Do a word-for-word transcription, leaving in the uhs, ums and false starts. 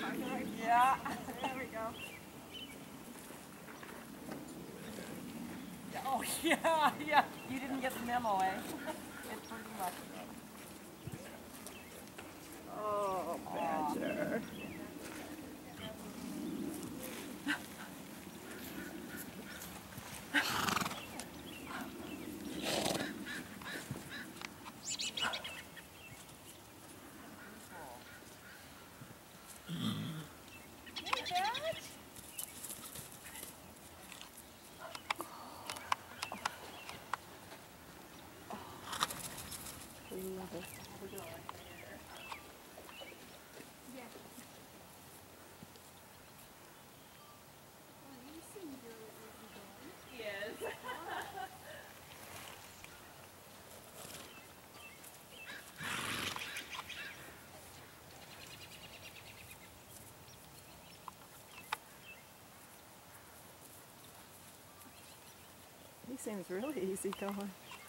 Yeah, there we go. Yeah, oh yeah, yeah. You didn't get the memo, eh? It's pretty much. Oh, Badger. We love it. He seems really easy going.